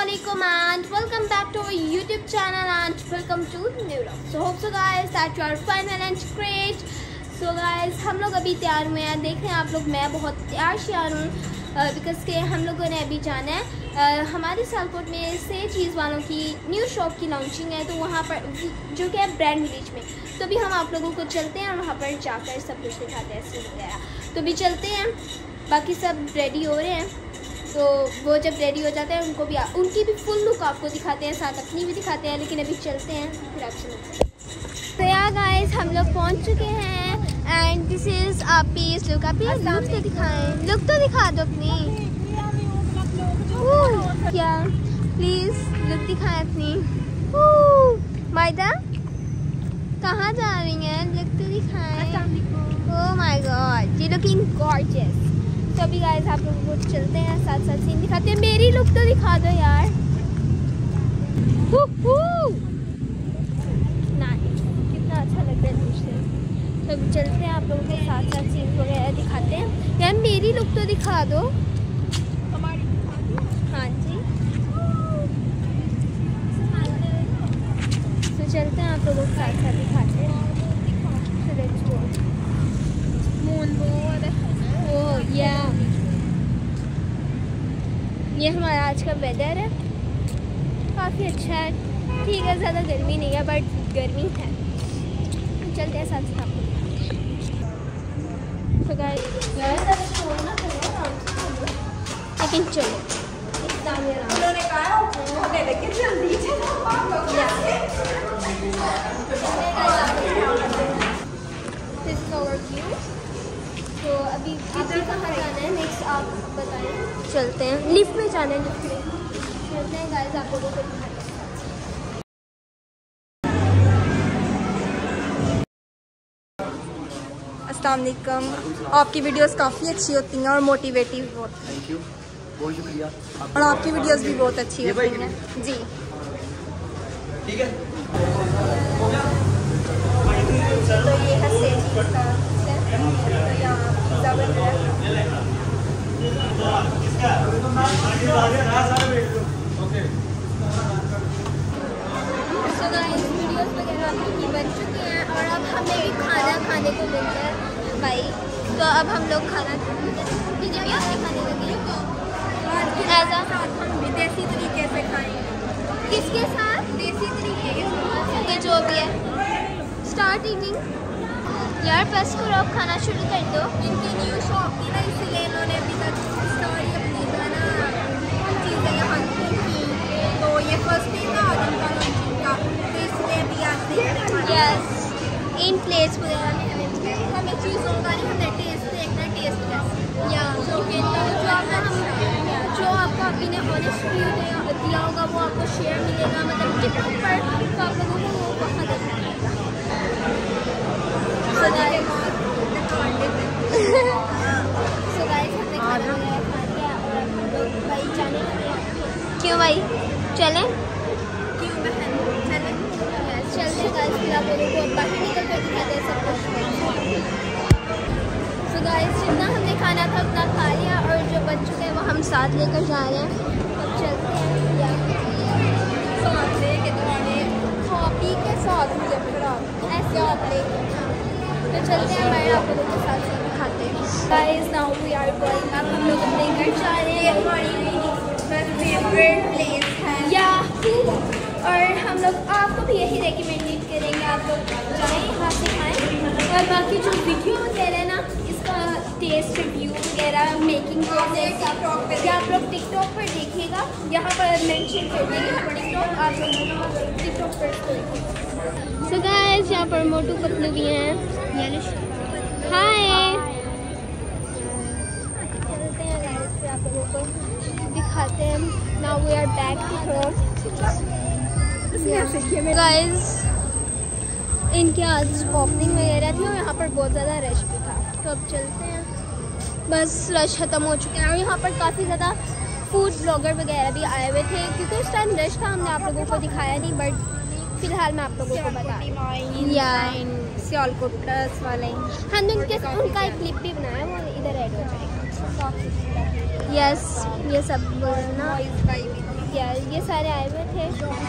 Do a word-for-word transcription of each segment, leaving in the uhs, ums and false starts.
Assalamualaikum and welcome back to our YouTube channel and welcome to new vlog. So hope so guys that you are fine and great. So guys हम लोग अभी तैयार हुए हैं, देख रहे हैं आप लोग, मैं बहुत तैयार श्यार हूँ बिकॉज के हम लोगों ने अभी जाना है uh, हमारे सियालकोट में से चीज़ वालों की न्यू शॉप की लॉन्चिंग है, तो वहाँ पर जो कि है ब्रांड विलेज में। तो अभी हम आप लोगों को चलते हैं और वहाँ पर जाकर सब कुछ दिखाते हैं सीन वगैरह। तो अभी चलते हैं, बाकी सब रेडी हो रहे हैं, तो वो जब रेडी हो जाते हैं उनको भी उनकी भी फुल लुक आपको दिखाते हैं, साथ अपनी भी दिखाते हैं, लेकिन अभी चलते हैं फिर आपसे मिलते हैं। तो यार गाइस हम लोग पहुंच चुके हैं एंड दिस इज आपीस लुक। आप लुक तो दिखाएं, लुक तो दिखा दो अपनी, क्या प्लीज लुक दिखाएं अपनी। मायदा कहाँ जा रही हैं, लुक तो दिखाएं। Oh my god, you looking gorgeous. तो अभी गाइस आप लोगों को चलते हैं, साथ साथ सीन दिखाते हैं। मेरी लुक तो दिखा दो यार। नाइस, कितना अच्छा लग रहा है दूसरे। तो अभी चलते हैं, आप लोगों को साथ साथ सीन वगैरह दिखाते हैं। यार मेरी लुक तो दिखा दो। हाँ जी, तो चलते हैं, आप लोगों को साथ साथ दिखाते हैं। या ये हमारा आज का वेदर है, काफ़ी अच्छा है, ठीक है, ज़्यादा गर्मी नहीं है बट गर्मी है। चलते हैं साथ साथ। तो गाइस लेकिन चलो उन्होंने कहा होने लगे जल्दी तो अभी किसी कहाँ जाना है नेक्स्ट आप बताएं। चलते हैं, लिफ्ट में जाना है, लिफ्ट में चलते हैं गाइस आप लोगों को। अस्सलाम वालेकुम, आपकी वीडियोस काफ़ी अच्छी होती हैं और मोटिवेटिव बहुत। थैंक यू, बहुत शुक्रिया। और आपकी वीडियोस भी बहुत अच्छी होती हैं जी। ठीक है, तो ये है सेजी का तो यहाँ पिज़्ज़ा बन रहा है। तो गाइस वीडियोस वगैरह आपकी बन चुकी हैं और अब हमें भी खाना खाने को मिल रहा है भाई। तो अब हम लोग खाना खाने लगे ऐसा हम विदेशी तरीके से खाएंगे। किसके साथ? देसी तरीके के साथ, ये जो भी है। स्टार्ट ईटिंग यार, बस करो, अब खाना शुरू कर दो। इनकी न्यू शॉप थी ना, इसलिए इन्होंने अभी तक स्टोरी अपनी जो है ना चीज़ें यहाँ की, तो ये फर्स्ट टाइम था और इनका लॉन्चिंग था, तो इसलिए अभी आते हैं। यस, इन प्लेस वगैरह में हमें हमें चीज़ों का नहीं, हमें टेस्ट देखना, टेस्ट का या जो जो आपका हम जो आपका अभी ने ऑनेस्ट व्यू दिया होगा वो आपको शेयर मिलेगा, मतलब टिकटॉक पर, तो आप लोगों को वो बहुत अच्छा लगेगा। So guys, so guys हमने खाना वगैरह खा लिया और हम लोग भाई जाने लगे हैं। क्यों भाई चलें? क्यों बहन चलें? चलते गाइस, फिर आप लोगों को बाहर निकल कर दिखाते हैं सब कुछ। So guys जितना हमने खाना था उतना खा लिया और जो बच चुके हैं वो हम साथ लेकर जा रहे हैं। अब चलते हैं या साथ लेके खा पी के साथ मुझे ऐसे आते हैं, तो चलते हैं हमारे आप लोगों के साथ साथ खाते हैं। Guys now we are going, अब हम लोग अपने घर जा रहे हैं। हमारी फेवरेट प्लेस है या और हम लोग आपको भी यही रेकमेंडेड करेंगे, आप लोग जाएँ यहाँ से खाएँ। और बाकी जो वीडियो वगैरह है ना, इसका टेस्ट रिव्यू वगैरह मेकिंग प्रोसेस आप लोग टिकटॉक पर देखिएगा, यहाँ पर मेंशन कर देंगे टिकटॉक, आप लोग टिकटॉक पर। सो गाइस यहाँ पर मोटू पतलू भी हैं। हाय, चलते हैं गाइस, फिर आप लोगों को दिखाते हैं। Now we are back to home guys. इनके आज ओपनिंग वगैरह थी और यहाँ पर बहुत ज़्यादा रश भी था, तो अब चलते हैं। बस रश ख़त्म हो चुके हैं और यहाँ पर काफ़ी ज़्यादा फूड ब्लॉगर वगैरह भी आए हुए थे, क्योंकि उस टाइम रश था, हमने आप लोगों को दिखाया नहीं, बट फिलहाल मैं आप लोगों को बता या सियालकोट प्लस वाले हमने उनके उनका एक क्लिप भी बनाया, वो इधर ऐड हो जाएगा। यस, ये सब बोलना यार ये सारे आए हुए थे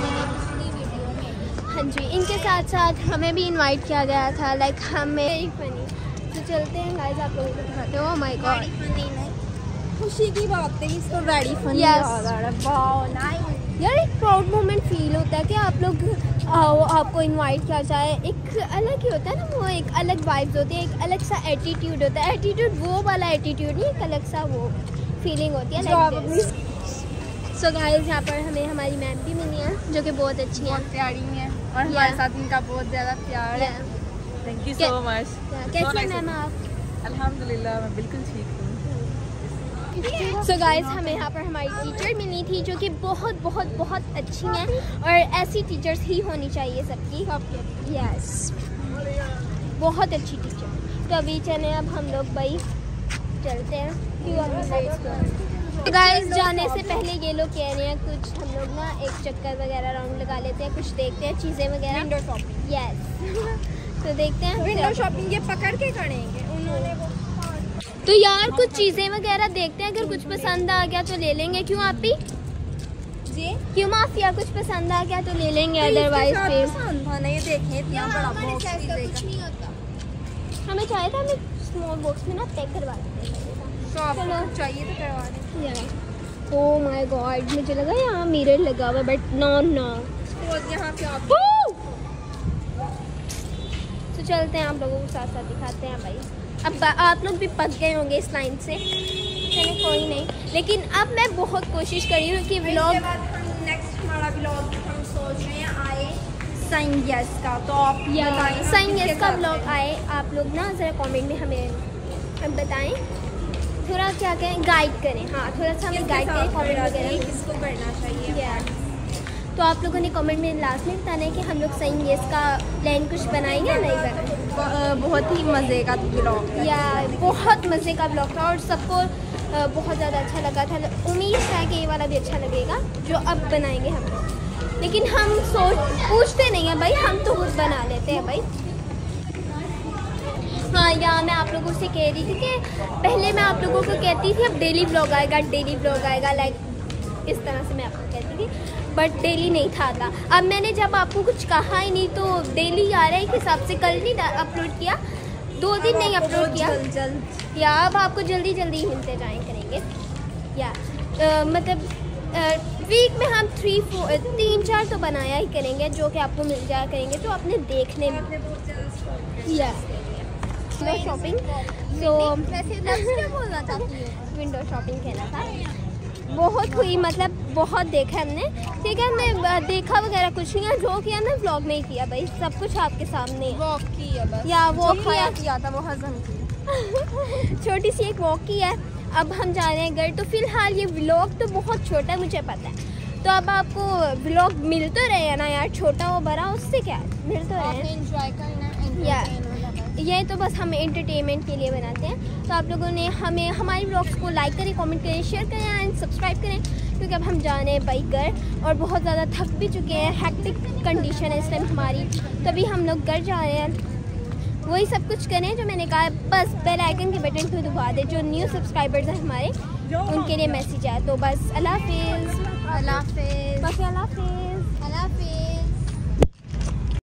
हाँ जी। इनके साथ साथ हमें भी इनवाइट किया गया था, लाइक हमें वेरी फनी। तो चलते हैं गाइस, आप लोगों को दिखाते हो। ओह माय गॉड, खुशी की बात है, इसको वेरी फनी Yes. याद आ रहा है। Wow nice. यार एक प्राउड मोमेंट फील होता है कि आप लोग आओ, आपको इनवाइट किया जाए। एक अलग ही होता है ना, वो एक अलग वाइब्स होती है, एक अलग सा एटीट्यूड होता है। एटीट्यूड वो वाला एटीट्यूड नहीं, एक अलग सा वो फीलिंग होती है। सो गाइस यहाँ पर हमें हमारी मैम भी मिली हैं जो कि बहुत अच्छी हैं, बहुत प्यारी है और Yeah. हमारे साथ इनका बहुत ज़्यादा प्यार है। Yeah. थैंक यू क्या- सो मच। कैसे हैं मैम आप? अल्हम्दुलिल्लाह मैं बिल्कुल ठीक हूँ। सो so गाइस हमें यहाँ पर हमारी टीचर मिली थी जो कि बहुत बहुत बहुत अच्छी हैं और ऐसी टीचर्स ही होनी चाहिए सबकी। यस, बहुत अच्छी टीचर। तो अभी चले अब हम लोग भाई चलते हैं। तो गाइस जाने से पहले ये लोग कह रहे हैं कुछ हम लोग ना एक चक्कर वगैरह राउंड लगा लेते हैं, कुछ देखते हैं चीज़ें वगैरह। Window shopping. यस तो देखते हैं विंडो शॉपिंग ये पकड़ के करेंगे उन्होंने वो। तो यार कुछ चीज़ें वगैरह देखते हैं, अगर कुछ पसंद आ गया तो ले लेंगे। क्यों आप भी जी क्यों माफिया, कुछ पसंद आ गया तो ले लेंगे, अदरवाइज फिर पसंद था ना। ये देखें इतना बड़ा बॉक्स नहीं होता। हमें चाहिए था, हमें स्मॉल बॉक्स में ना पैक करवा देते। तो आपको चाहिए तो करवा दें। ओह माय गॉड, मुझे लगा यहाँ मिरर लगा हुआ, बट नो नो। तो यहाँ पे आप तो चलते हैं, आप लोगों को साथ साथ दिखाते हैं भाई। अब आप लोग भी पक गए होंगे इस लाइन से, चले कोई नहीं। लेकिन अब मैं बहुत कोशिश कर रही हूँ कि व्लॉग नेक्स्ट हमारा व्लॉग हम सोच रहे हैं आए संगीस का। तो आप बताएं संगीस का व्लॉग आए। आप लोग ना ज़रा कमेंट में हमें बताएं, थोड़ा क्या कहें, गाइड करें। हाँ थोड़ा सा हमें गाइड करें कमेंट वगैरह। किसको करना चाहिए। Yeah. तो आप लोगों ने कमेंट में लास्ट में बताना है कि हम लोग संगीस का प्लान कुछ बनाएंगे या नहीं बनाएंगे। बहुत ही मज़े का व्लॉग या बहुत मज़े का ब्लॉग था और सबको अ, बहुत ज़्यादा अच्छा लगा था। उम्मीद है कि ये वाला भी अच्छा लगेगा जो अब बनाएंगे हम लोग। लेकिन हम सोच पूछते नहीं हैं भाई, हम तो खुद बना लेते हैं भाई। हाँ यार मैं आप लोगों से कह रही थी कि पहले मैं आप लोगों को कहती थी अब डेली ब्लॉग आएगा, डेली ब्लॉग आएगा, लाइक इस तरह से मैं आपको कहती थी, बट डेली नहीं था आता। अब मैंने जब आपको कुछ कहा ही नहीं तो डेली आ रहा है, एक हिसाब से कल नहीं अपलोड किया, दो दिन नहीं अपलोड किया, जल्द जल्द या अब आपको जल्दी जल्दी ही मिलते जाए करेंगे। या अ, मतलब वीक में हम थ्री फोर तीन चार तो बनाया ही करेंगे जो कि आपको मिल जाया करेंगे, तो अपने देखने में या विंडो शॉपिंग। तो क्या बोलना चाहती हूँ। विंडो शॉपिंग कहना था, बहुत हुई, मतलब बहुत देखा हमने। ठीक है, हमने देखा वगैरह कुछ नहीं है, जो किया ना व्लॉग में ही किया भाई, सब कुछ आपके सामने है। वॉक की है बस। या वॉक खाया किया किया था वो हजम की। छोटी सी एक वॉक की है। अब हम जा रहे हैं घर। तो फिलहाल ये व्लॉग तो बहुत छोटा है, मुझे पता है। तो अब आपको व्लॉग मिल तो रहे हैं ना यार, छोटा हो बड़ा उससे क्या है, मिल तो रहे हैं। एंजॉय करना या ये तो बस हम एंटरटेनमेंट के लिए बनाते हैं। तो आप लोगों ने हमें हमारी व्लॉग्स को लाइक करें, कमेंट करें, शेयर करें एंड सब्सक्राइब करें, क्योंकि अब हम जा रहे हैं बाइक घर और बहुत ज़्यादा थक भी चुके हैं। हैक्टिक कंडीशन है इस टाइम हमारी, तभी हम लोग घर जा रहे हैं। वही सब कुछ करें जो मैंने कहा, बस बेल आइकन के बटन को दबा दें। जो न्यू सब्सक्राइबर्स हैं हमारे उनके लिए मैसेज आया। तो बस अल्लाह हाफिज़, अल्लाह हाफिज़। बाकी अल्लाह हाफिज़।